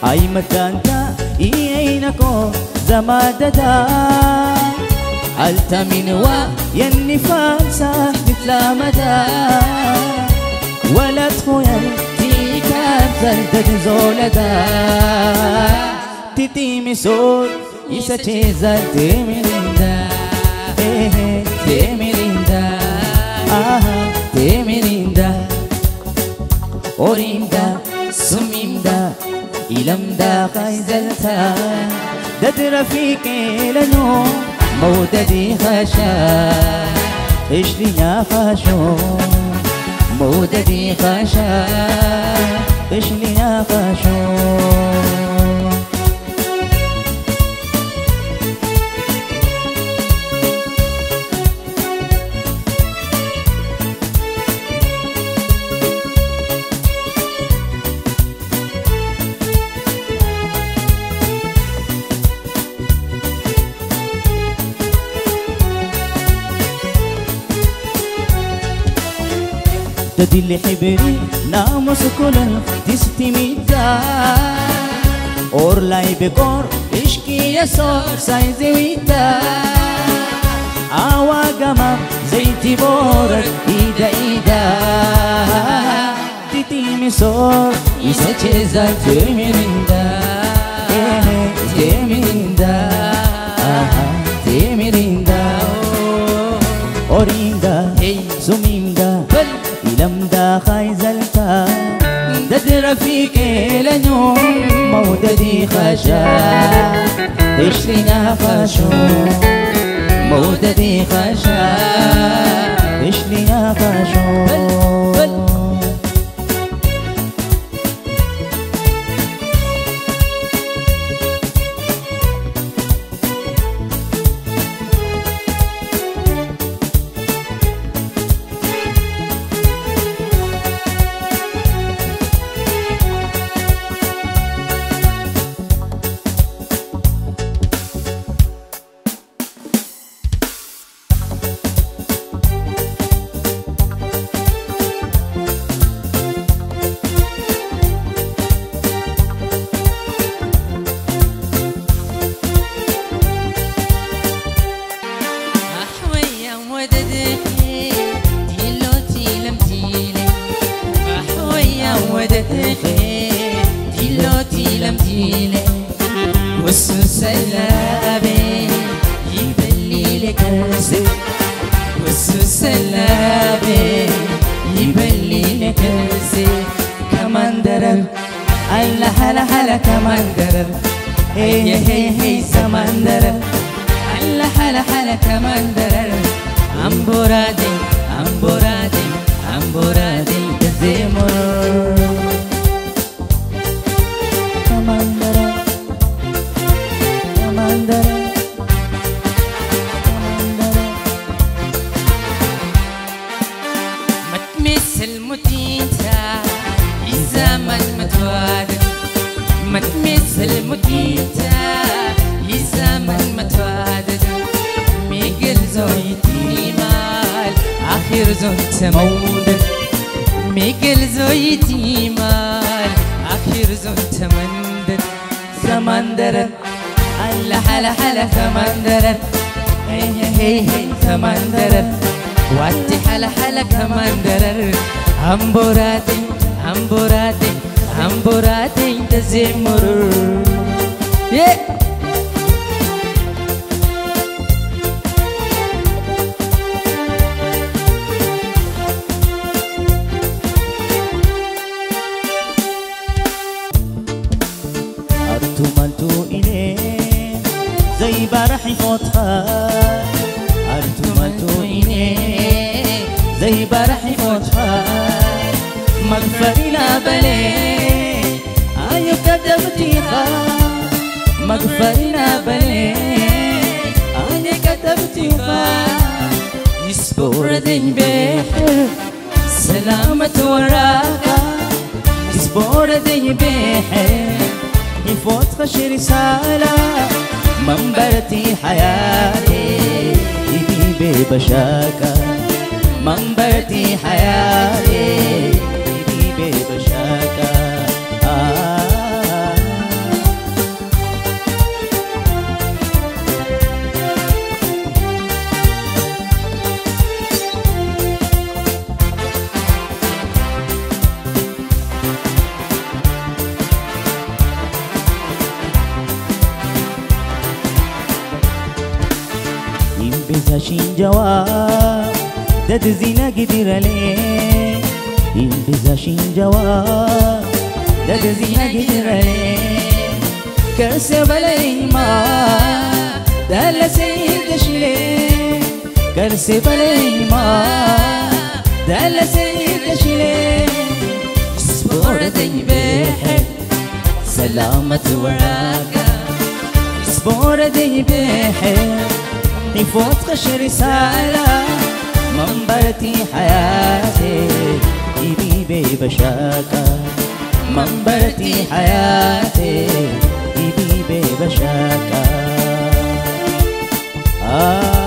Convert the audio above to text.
أي مكان تا إينكو زماددا التمنوا ينفان ساح مثل مدى ولا تخيل تيكا زلدد زولدا تتيمي سول يساتشيزا تيميريندا تيميريندا تيميريندا أوريندا سميندا إلمدا خيزلتا دد رفيقي لنو موددي خشا إشلي يا خشو موددي خشا إشلي يا خشو تدل حبري ناموس كلن تستميدا اور لاي بكور اشكي يسور سايزي ويدا آوا غمام زيتي بور ايدا ايدا تتيمي سور إيسا چيزا تيميريندا تيميريندا تيميريندا أوريندا سميندا لمدا خايزلتا دد رفيقي لنو موددي خشا اشلينا خشو موددي خشا اشلينا خشو بشاكا منبتي حياتي بشاكا بزاشين جواب دد زينة قدر عليه بزاشين جواب دد زينة قدر عليه كرسي بلاي ما دل سيد شلي كرسي بلاي ما دل سيد شلي سبور دي بحر سلامة وراك سبور دي بحر نفوت خش رسالة منبرتي حياتي إيبي بشاكا منبرتي حياتي إيبي بشاكا